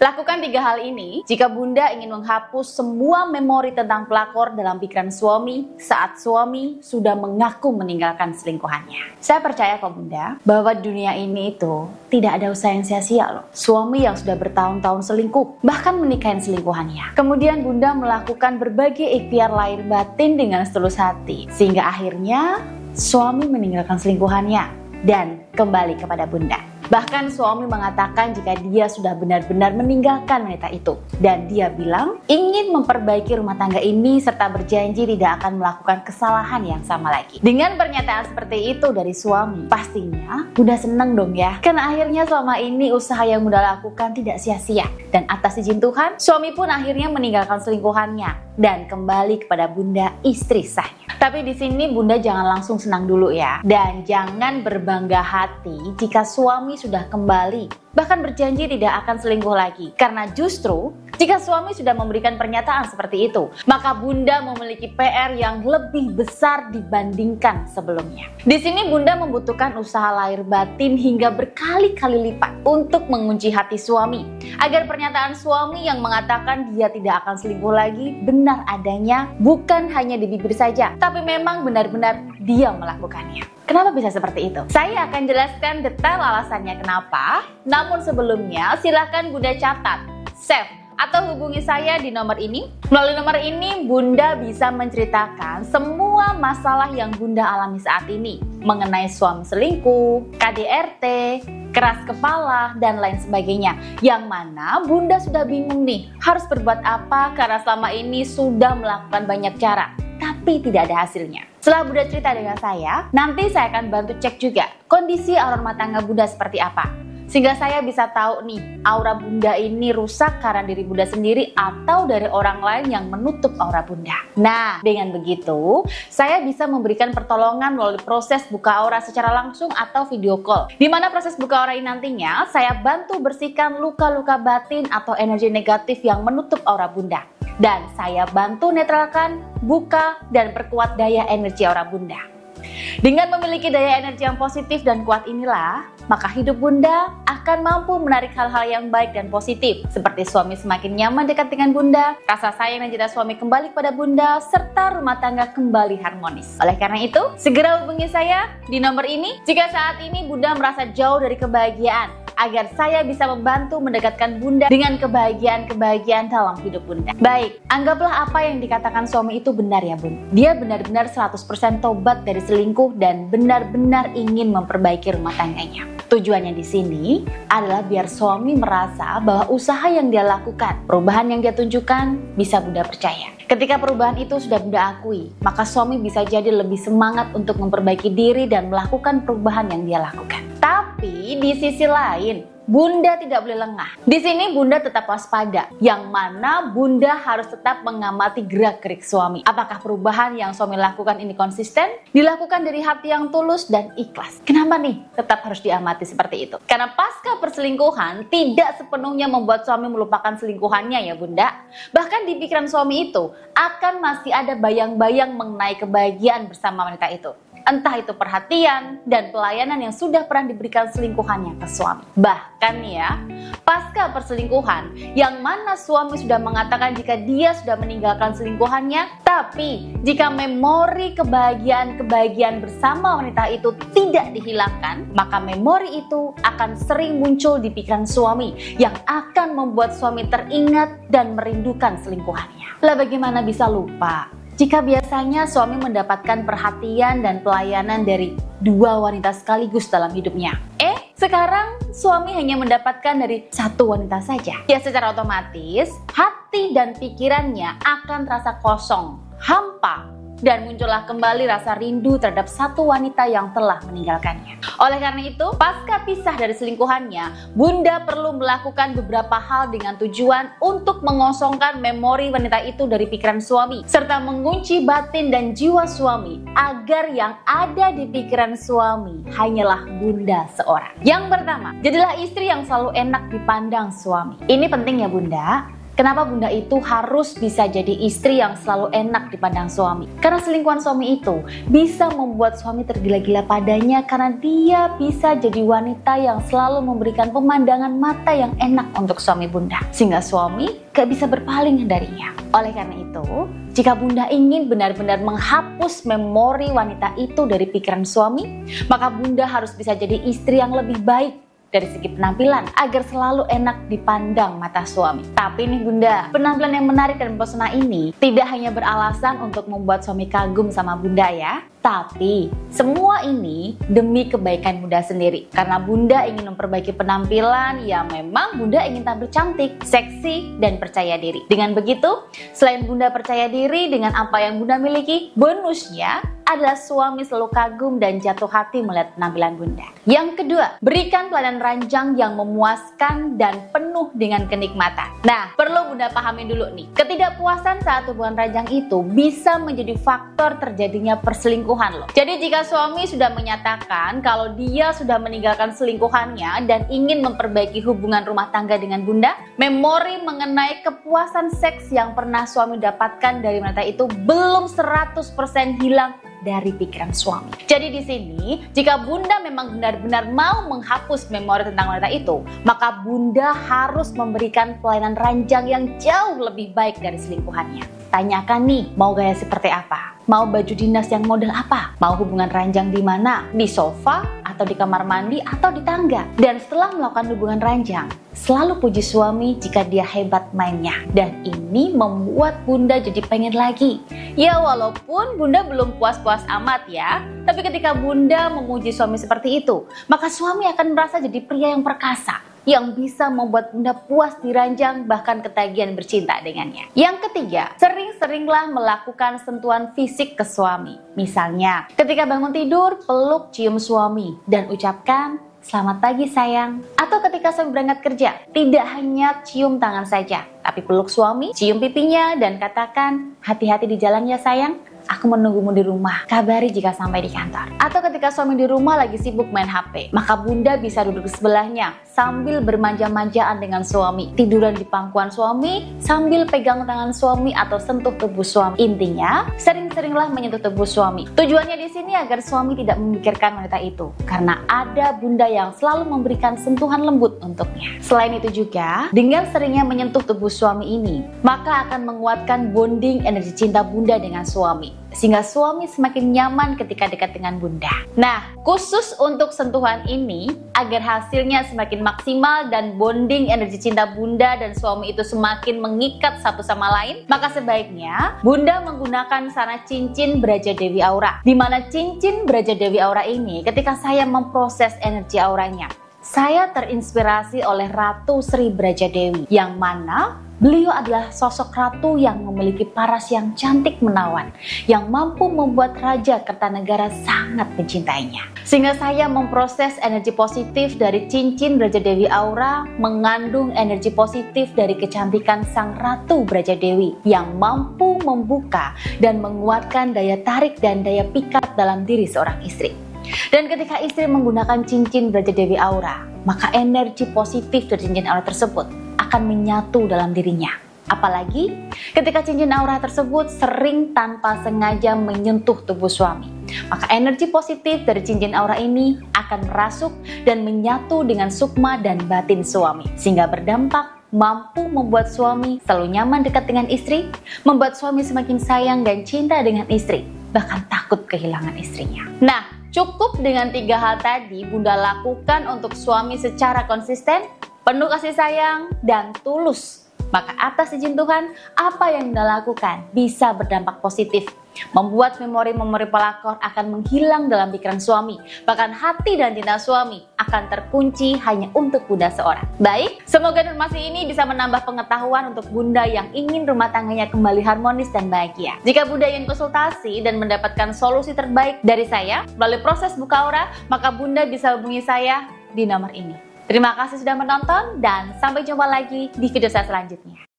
Lakukan 3 hal ini jika Bunda ingin menghapus semua memori tentang pelakor dalam pikiran suami saat suami sudah mengaku meninggalkan selingkuhannya. Saya percaya kok Bunda, bahwa dunia ini itu tidak ada usaha yang sia-sia loh. Suami yang sudah bertahun-tahun selingkuh, bahkan menikahin selingkuhannya. Kemudian Bunda melakukan berbagai ikhtiar lahir batin dengan setulus hati, sehingga akhirnya suami meninggalkan selingkuhannya dan kembali kepada Bunda. Bahkan suami mengatakan jika dia sudah benar-benar meninggalkan wanita itu. Dan dia bilang ingin memperbaiki rumah tangga ini serta berjanji tidak akan melakukan kesalahan yang sama lagi. Dengan pernyataan seperti itu dari suami, pastinya Bunda seneng dong ya. Karena akhirnya selama ini usaha yang Bunda lakukan tidak sia-sia. Dan atas izin Tuhan, suami pun akhirnya meninggalkan selingkuhannya dan kembali kepada Bunda istri sahnya. Tapi di sini Bunda jangan langsung senang dulu ya. Dan jangan berbangga hati jika suami sudah kembali, bahkan berjanji tidak akan selingkuh lagi. Karena justru jika suami sudah memberikan pernyataan seperti itu, maka Bunda memiliki PR yang lebih besar dibandingkan sebelumnya. Di sini Bunda membutuhkan usaha lahir batin hingga berkali-kali lipat untuk mengunci hati suami, agar pernyataan suami yang mengatakan dia tidak akan selingkuh lagi benar adanya, bukan hanya di bibir saja, tapi memang benar-benar dia melakukannya. Kenapa bisa seperti itu? Saya akan jelaskan detail alasannya kenapa. Namun sebelumnya silahkan Bunda catat, save, atau hubungi saya di nomor ini. Melalui nomor ini Bunda bisa menceritakan semua masalah yang Bunda alami saat ini mengenai suami selingkuh, KDRT, keras kepala, dan lain sebagainya. Yang mana Bunda sudah bingung nih harus berbuat apa karena selama ini sudah melakukan banyak cara, tapi tidak ada hasilnya. Setelah Bunda cerita dengan saya, nanti saya akan bantu cek juga kondisi aura rumah tangga Bunda seperti apa. Sehingga saya bisa tahu nih, aura Bunda ini rusak karena diri Bunda sendiri atau dari orang lain yang menutup aura Bunda. Nah, dengan begitu, saya bisa memberikan pertolongan melalui proses buka aura secara langsung atau video call. Di mana proses buka aura ini nantinya, saya bantu bersihkan luka-luka batin atau energi negatif yang menutup aura Bunda. Dan saya bantu netralkan, buka, dan perkuat daya energi aura Bunda. Dengan memiliki daya energi yang positif dan kuat inilah, maka hidup Bunda akan mampu menarik hal-hal yang baik dan positif. Seperti suami semakin nyaman dekat dengan Bunda, rasa sayang dan cinta suami kembali kepada Bunda, serta rumah tangga kembali harmonis. Oleh karena itu, segera hubungi saya di nomor ini jika saat ini Bunda merasa jauh dari kebahagiaan, agar saya bisa membantu mendekatkan Bunda dengan kebahagiaan-kebahagiaan dalam hidup Bunda. Baik, anggaplah apa yang dikatakan suami itu benar ya Bun. Dia benar-benar 100% tobat dari selingkuh dan benar-benar ingin memperbaiki rumah tangganya. Tujuannya di sini adalah biar suami merasa bahwa usaha yang dia lakukan, perubahan yang dia tunjukkan bisa Bunda percaya. Ketika perubahan itu sudah Bunda akui, maka suami bisa jadi lebih semangat untuk memperbaiki diri dan melakukan perubahan yang dia lakukan. Tapi di sisi lain, Bunda tidak boleh lengah. Di sini Bunda tetap waspada, yang mana Bunda harus tetap mengamati gerak-gerik suami. Apakah perubahan yang suami lakukan ini konsisten, dilakukan dari hati yang tulus dan ikhlas? Kenapa nih tetap harus diamati seperti itu? Karena pasca perselingkuhan tidak sepenuhnya membuat suami melupakan selingkuhannya ya Bunda. Bahkan di pikiran suami itu akan masih ada bayang-bayang mengenai kebahagiaan bersama wanita itu. Entah itu perhatian dan pelayanan yang sudah pernah diberikan selingkuhannya ke suami. Bahkan ya, pasca perselingkuhan, yang mana suami sudah mengatakan jika dia sudah meninggalkan selingkuhannya, tapi jika memori kebahagiaan bersama wanita itu tidak dihilangkan, maka memori itu akan sering muncul di pikiran suami, yang akan membuat suami teringat dan merindukan selingkuhannya. Lah bagaimana bisa lupa jika biasanya suami mendapatkan perhatian dan pelayanan dari 2 wanita sekaligus dalam hidupnya? Sekarang suami hanya mendapatkan dari 1 wanita saja. Ya secara otomatis hati dan pikirannya akan terasa kosong, hampa, dan muncullah kembali rasa rindu terhadap 1 wanita yang telah meninggalkannya. Oleh karena itu, pasca pisah dari selingkuhannya, Bunda perlu melakukan beberapa hal dengan tujuan untuk mengosongkan memori wanita itu dari pikiran suami, serta mengunci batin dan jiwa suami agar yang ada di pikiran suami hanyalah Bunda seorang. Yang pertama, jadilah istri yang selalu enak dipandang suami. Ini penting ya Bunda. Kenapa bunda itu harus bisa jadi istri yang selalu enak dipandang suami? Karena selingkuhan suami itu bisa membuat suami tergila-gila padanya karena dia bisa jadi wanita yang selalu memberikan pemandangan mata yang enak untuk suami bunda. Sehingga suami gak bisa berpaling darinya. Oleh karena itu, jika bunda ingin benar-benar menghapus memori wanita itu dari pikiran suami, maka bunda harus bisa jadi istri yang lebih baik dari segi penampilan agar selalu enak dipandang mata suami. Tapi nih bunda, penampilan yang menarik dan mempesona ini tidak hanya beralasan untuk membuat suami kagum sama bunda ya, tapi semua ini demi kebaikan bunda sendiri. Karena bunda ingin memperbaiki penampilan, ya memang bunda ingin tampil cantik, seksi, dan percaya diri. Dengan begitu, selain bunda percaya diri dengan apa yang bunda miliki, bonusnya adalah suami selalu kagum dan jatuh hati melihat penampilan bunda. Yang kedua, berikan pelayanan ranjang yang memuaskan dan penuh dengan kenikmatan. Nah, perlu bunda pahami dulu nih, ketidakpuasan saat hubungan ranjang itu bisa menjadi faktor terjadinya perselingkuhan loh. Jadi jika suami sudah menyatakan kalau dia sudah meninggalkan selingkuhannya dan ingin memperbaiki hubungan rumah tangga dengan bunda, memori mengenai kepuasan seks yang pernah suami dapatkan dari wanita itu belum 100% hilang dari pikiran suami. Jadi di sini, jika bunda memang benar-benar mau menghapus memori tentang wanita itu, maka bunda harus memberikan pelayanan ranjang yang jauh lebih baik dari selingkuhannya. Tanyakan nih, mau gaya seperti apa? Mau baju dinas yang model apa? Mau hubungan ranjang di mana? Di sofa, atau di kamar mandi, atau di tangga? Dan setelah melakukan hubungan ranjang, selalu puji suami jika dia hebat mainnya. Dan ini membuat bunda jadi pengen lagi. Ya walaupun bunda belum puas-puas amat ya, tapi ketika bunda memuji suami seperti itu, maka suami akan merasa jadi pria yang perkasa, yang bisa membuat bunda puas diranjang bahkan ketagihan bercinta dengannya. Yang ketiga, sering-seringlah melakukan sentuhan fisik ke suami. Misalnya, ketika bangun tidur, peluk cium suami dan ucapkan, "Selamat pagi sayang." Atau ketika suami berangkat kerja, tidak hanya cium tangan saja, tapi peluk suami, cium pipinya dan katakan, "Hati-hati di jalan ya sayang. Aku menunggumu di rumah, kabari jika sampai di kantor." Atau ketika suami di rumah lagi sibuk main HP, maka bunda bisa duduk di sebelahnya sambil bermanja-manjaan dengan suami, tiduran di pangkuan suami sambil pegang tangan suami atau sentuh tubuh suami. Intinya, sering-seringlah menyentuh tubuh suami. Tujuannya di sini agar suami tidak memikirkan wanita itu, karena ada bunda yang selalu memberikan sentuhan lembut untuknya. Selain itu juga, dengan seringnya menyentuh tubuh suami ini, maka akan menguatkan bonding energi cinta bunda dengan suami, sehingga suami semakin nyaman ketika dekat dengan bunda. Nah, khusus untuk sentuhan ini, agar hasilnya semakin maksimal dan bonding energi cinta bunda dan suami itu semakin mengikat satu sama lain, maka sebaiknya bunda menggunakan sana cincin Braja Dewi Aura. Di mana cincin Braja Dewi Aura ini, ketika saya memproses energi auranya, saya terinspirasi oleh Ratu Sri Braja Dewi, yang mana beliau adalah sosok ratu yang memiliki paras yang cantik menawan, yang mampu membuat Raja Kertanegara sangat mencintainya. Sehingga saya memproses energi positif dari cincin Braja Dewi Aura, mengandung energi positif dari kecantikan Sang Ratu Braja Dewi, yang mampu membuka dan menguatkan daya tarik dan daya pikat dalam diri seorang istri. Dan ketika istri menggunakan cincin Braja Dewi Aura, maka energi positif dari cincin aura tersebut akan menyatu dalam dirinya. Apalagi ketika cincin aura tersebut sering tanpa sengaja menyentuh tubuh suami, maka energi positif dari cincin aura ini akan merasuk dan menyatu dengan sukma dan batin suami, sehingga berdampak mampu membuat suami selalu nyaman dekat dengan istri, membuat suami semakin sayang dan cinta dengan istri, bahkan takut kehilangan istrinya. Nah, cukup dengan 3 hal tadi bunda lakukan untuk suami secara konsisten, penuh kasih sayang, dan tulus. Maka atas izin Tuhan, apa yang bunda lakukan bisa berdampak positif, membuat memori-memori pelakor akan menghilang dalam pikiran suami. Bahkan hati dan cinta suami akan terkunci hanya untuk bunda seorang. Baik, semoga informasi ini bisa menambah pengetahuan untuk bunda yang ingin rumah tangganya kembali harmonis dan bahagia. Jika bunda ingin konsultasi dan mendapatkan solusi terbaik dari saya melalui proses buka aura, maka bunda bisa hubungi saya di nomor ini. Terima kasih sudah menonton dan sampai jumpa lagi di video saya selanjutnya.